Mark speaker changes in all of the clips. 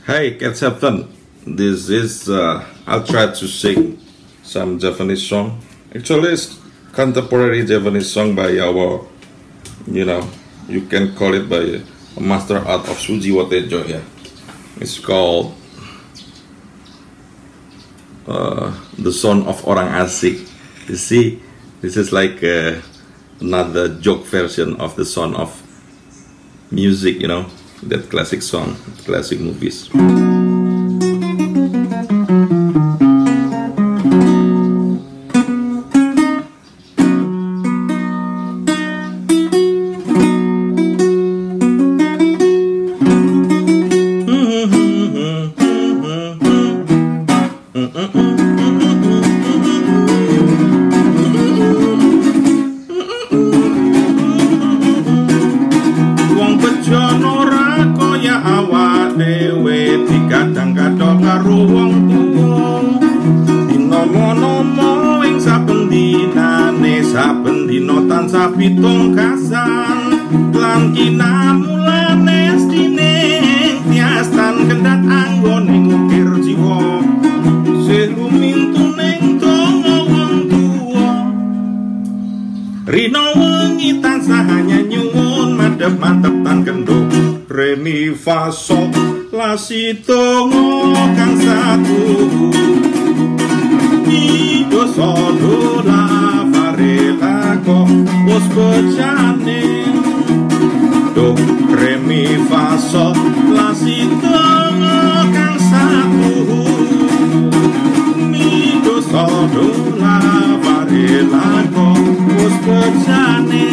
Speaker 1: Hey, Captain. This is I'll try to sing some Japanese song. Actually, it's contemporary Japanese song by our, you can call it by a master art of Sujiwo Tejo. Yeah, it's called The Son of Orang Asik. You see, this is like another joke version of The Son of Music. That classic song, classic movies.
Speaker 2: Dewe dikadang-kadang karo wong tuwa dinomo-nomo ing saben dinane saben dina tansah pitungkasan lan kinamulane stine tiastan kendhat anggone ngukir jiwa selumintu ning donga wong tuwa rina wengi tansah hanya nyuwun madhep-madhep tan kendho re mi fa sol la si do kang satu mi do sol do la fa re la ko bos bejane do re mi fa sol la si do kang satu mi do sol do la fa re la ko bos bejane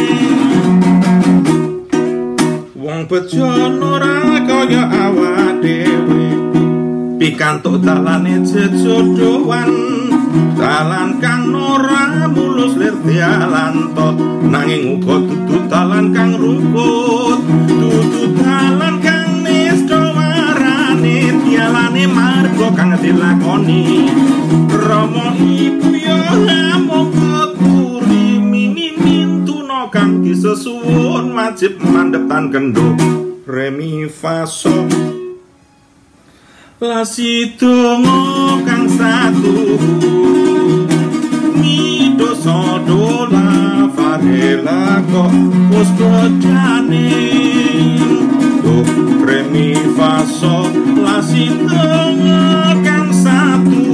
Speaker 2: wong bejo ora kaya awak dhewe pikantuk dalane jejodohan dalan kang ora mulus lir dalan to nanging uga dudu dalan kang rukut dudu dalan kang nesta warane dialane marga kang dilakoni rama ibu yo amung keturi mimimintuno kang disesuwun wajib mandhep tan kendho re mi fa sol la si do kang satu mi do sol do la fa re la ko bos bejane do re mi fa sol la si do kang satu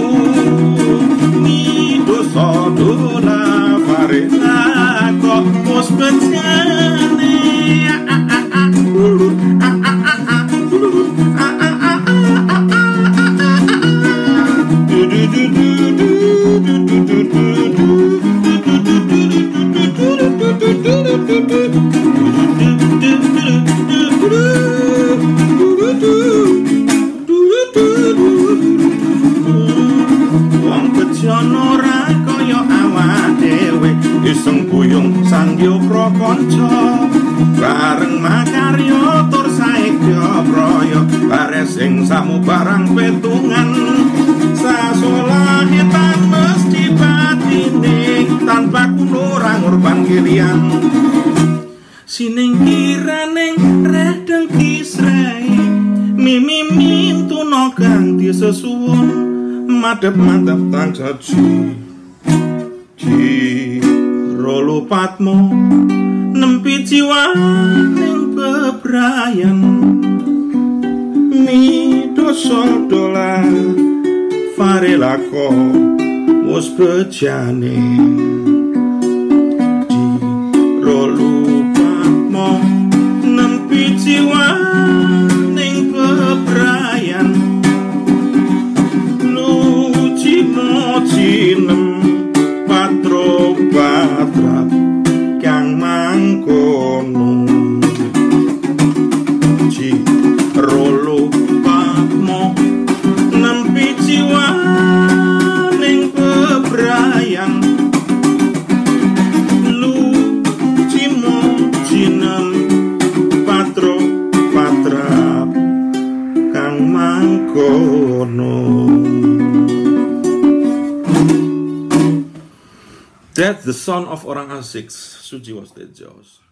Speaker 2: mi do sol do la fa re la ko bos bejane wong bejo ora kaya awak dhewe iseng kuyung sangyo prakanca bareng makarya tur saekya praya bares ing samubarang petungan sasolahe tan mesti batine tanpa kulo ora ngurban kirian siningkiraning redeng kisrai mimimintuno kang disesuwun madhep-madhep tan jaji rolo patmo nempi jiwaning bebrayan mi dosa dola fare lako wos bejane rolo patmo nempi jiwaning bebrayan cinem patro patrap kang mangkono ci rolo patmo nempi jiwa ning bebrayan lu cimo cinem patro patrap kang mangkono.
Speaker 1: That's The Son of Orang Asik, Sujiwo Tejo.